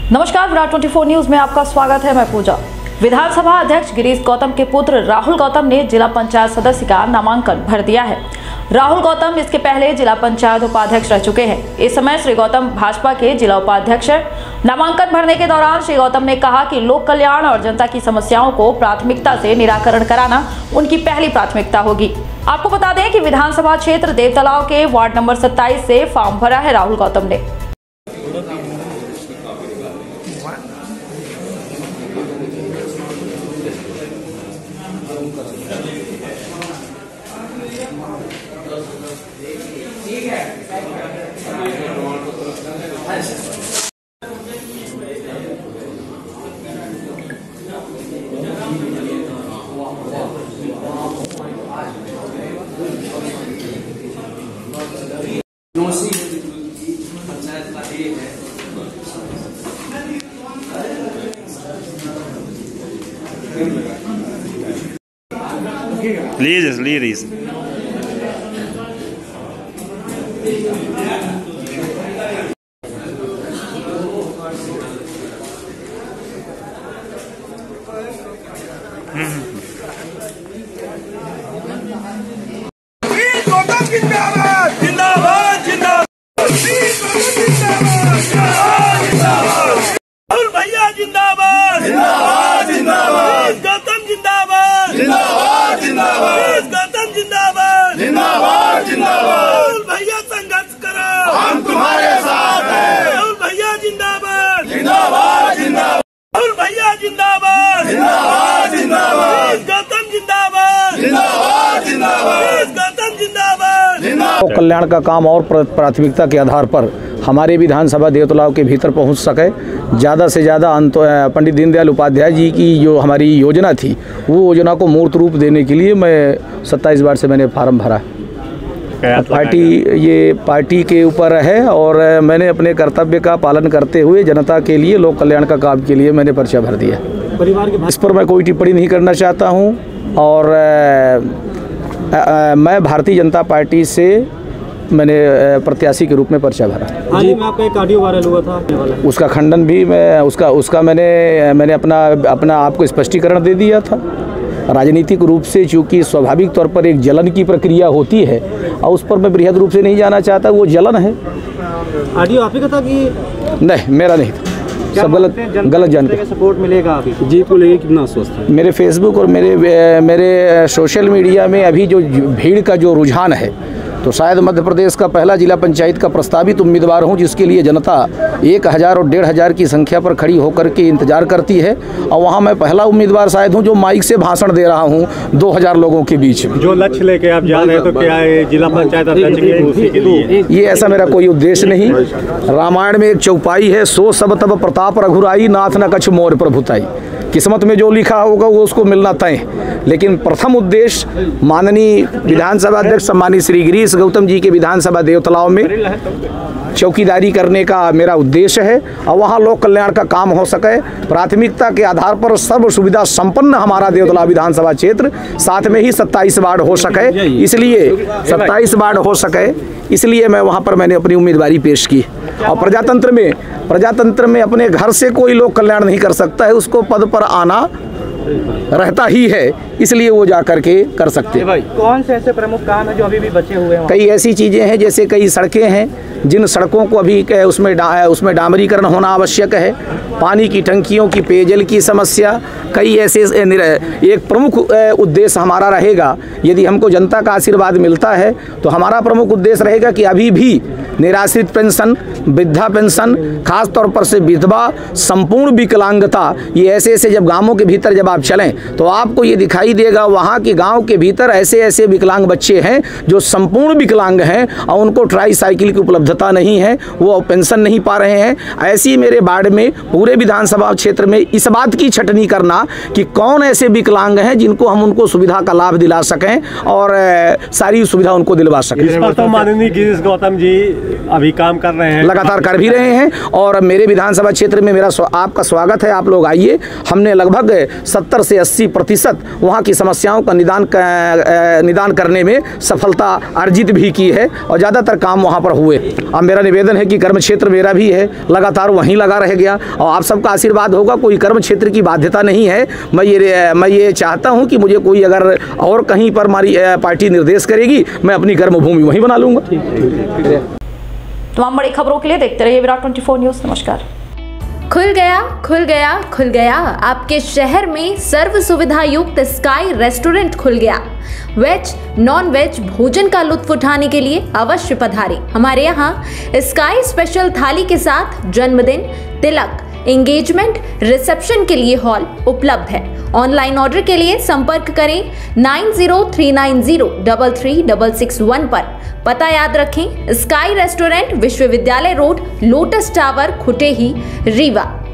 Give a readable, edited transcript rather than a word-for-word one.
नमस्कार, विराट 24 न्यूज में आपका स्वागत है। मैं पूजा। विधानसभा अध्यक्ष गिरीश गौतम के पुत्र राहुल गौतम ने जिला पंचायत सदस्य का नामांकन भर दिया है। राहुल गौतम इसके पहले जिला पंचायत उपाध्यक्ष रह चुके हैं। इस समय श्री गौतम भाजपा के जिला उपाध्यक्ष हैं। नामांकन भरने के दौरान श्री गौतम ने कहा कि लोक कल्याण और जनता की समस्याओं को प्राथमिकता से निराकरण कराना उनकी पहली प्राथमिकता होगी। आपको बता दें कि विधानसभा क्षेत्र देवतलाव के वार्ड नंबर 27 से फॉर्म भरा है राहुल गौतम ने। Please. राहुल भैया जिंदाबाद, जिंदाबाद, जिंदाबाद। गौतम जिंदाबाद, जिंदाबाद, जिंदाबाद। गौतम जिंदाबाद, जिंदाबाद, जिंदाबाद। राहुल भैया संघर्ष करो, हम तुम्हारे साथ हैं। राहुल भैया जिंदाबाद, जिंदाबाद, जिंदाबाद। राहुल भैया जिंदाबाद, जिंदाबाद, जिंदाबाद। गौतम जिंदाबाद, जिंदाबाद, जिंदाबाद। गौतम जिंदाबाद, जिंदाबाद। कल्याण का काम और प्राथमिकता के आधार पर हमारे विधानसभा देवतलाव के भीतर पहुंच सके, ज़्यादा से ज़्यादा पंडित दीनदयाल उपाध्याय जी की जो हमारी योजना थी वो योजना को मूर्त रूप देने के लिए मैं 27 बार से मैंने फार्म भरा। पार्टी के ऊपर है और मैंने अपने कर्तव्य का पालन करते हुए जनता के लिए लोक कल्याण का काम के लिए मैंने पर्चा भर दिया। परिवार के इस पर मैं कोई टिप्पणी नहीं करना चाहता हूँ और मैं भारतीय जनता पार्टी से मैंने प्रत्याशी के रूप में पर्चा भरा। हाल ही में आपका एक ऑडियो वायरल हुआ था, उसका खंडन भी मैं उसका मैंने अपना आपको स्पष्टीकरण दे दिया था। राजनीतिक रूप से चूँकि स्वाभाविक तौर पर एक जलन की प्रक्रिया होती है और उस पर मैं बृहद रूप से नहीं जाना चाहता, वो जलन है। ऑडियो आप ही का था कि नहीं, मेरा नहीं था, सब गलत जानकारी। सपोर्ट मिलेगा आपको जीत को लेकर कितना आश्वस्त है? मेरे फेसबुक और मेरे सोशल मीडिया में अभी जो भीड़ का जो रुझान है, तो शायद मध्य प्रदेश का पहला जिला पंचायत का प्रस्तावित उम्मीदवार हूं, जिसके लिए जनता 1000 और 1500 की संख्या पर खड़ी होकर के इंतजार करती है और वहां मैं पहला उम्मीदवार शायद हूं जो माइक से भाषण दे रहा हूं 2000 लोगों के बीच में। जो लक्ष्य लेके आप जा रहे हैं तो क्या है जिला पंचायत अध्यक्ष की कुर्सी के लिए? ये ऐसा मेरा कोई उद्देश्य नहीं। रामायण में एक चौपाई है, सो सब तब प्रताप रघुराई, नाथ न कछ मोर प्रभुताई। किस्मत में जो लिखा होगा वो उसको मिलना तय। लेकिन प्रथम उद्देश्य माननीय विधानसभा अध्यक्ष सम्मानित श्री गिरीश गौतम जी के विधानसभा देवतलाव में चौकीदारी करने का मेरा उद्देश्य है और वहाँ लोक कल्याण का काम हो सके। प्राथमिकता के आधार पर सर्व सुविधा संपन्न हमारा देवतलाव विधानसभा क्षेत्र, साथ में ही 27 वार्ड हो सके, इसलिए 27 वार्ड हो सके, इसलिए मैं वहाँ पर मैंने अपनी उम्मीदवारी पेश की। और प्रजातंत्र में अपने घर से कोई लोक कल्याण नहीं कर सकता है, उसको पद पर आना रहता ही है, इसलिए वो जा करके कर सकते हैं। कौन से ऐसे प्रमुख काम है जो अभी भी बचे हुए हैं? कई ऐसी चीज़ें हैं, जैसे कई सड़कें हैं जिन सड़कों को अभी उसमें डामरीकरण होना आवश्यक है। पानी की टंकियों की, पेयजल की समस्या, कई ऐसे एक प्रमुख उद्देश्य हमारा रहेगा। यदि हमको जनता का आशीर्वाद मिलता है तो हमारा प्रमुख उद्देश्य रहेगा कि अभी भी निराश्रित पेंशन, वृद्धा पेंशन, खास तौर पर से विधवा, संपूर्ण विकलांगता, ये ऐसे जब गाँवों के भीतर जब आप चलें तो आपको ये दिखाई देगा वहाँ के गांव के भीतर ऐसे विकलांग बच्चे हैं जो संपूर्ण विकलांग हैं और उनको ट्राईसाइकिल की उपलब्धता नहीं है, वो पेंशन नहीं पा रहे हैं। ऐसी मेरे वार्ड में पूरे विधानसभा क्षेत्र में इस बात की छटनी करना कि कौन ऐसे विकलांग हैं जिनको हम उनको सुविधा का लाभ दिला सकें और सारी सुविधा उनको दिलवा सकें। इस पर तो माननीय गिरीश गौतम जी अभी काम कर रहे हैं, लगातार कर भी रहे हैं। और मेरे विधानसभा क्षेत्र में मेरा आपका स्वागत है, आप लोग आइए। हमने लगभग 70 से 80% वहाँ की समस्याओं का निदान करने में सफलता अर्जित भी की है और ज़्यादातर काम वहाँ पर हुए। अब मेरा निवेदन है कि कर्म क्षेत्र मेरा भी है, लगातार वहीं लगा रह गया और आप सबका आशीर्वाद होगा। कोई कर्म क्षेत्र की बाध्यता नहीं है। मैं ये चाहता हूँ कि मुझे कोई अगर और कहीं पर हमारी पार्टी निर्देश करेगी, मैं अपनी कर्मभूमि वहीं बना लूँगा। तमाम बड़ी खबरों के लिए देखते रहिए विराट 24 न्यूज़। नमस्कार। खुल गया खुल गया खुल गया, आपके शहर में सर्व सुविधा युक्त स्काई रेस्टोरेंट खुल गया। वेज नॉन वेज भोजन का लुत्फ उठाने के लिए अवश्य पधारें। हमारे यहाँ स्काई स्पेशल थाली के साथ जन्मदिन, तिलक, एंगेजमेंट, रिसेप्शन के लिए हॉल उपलब्ध है। ऑनलाइन ऑर्डर के लिए संपर्क करें 9039033661 पर। पता याद रखें, स्काई रेस्टोरेंट, विश्वविद्यालय road, lotus tower, Khutehi, Rewa.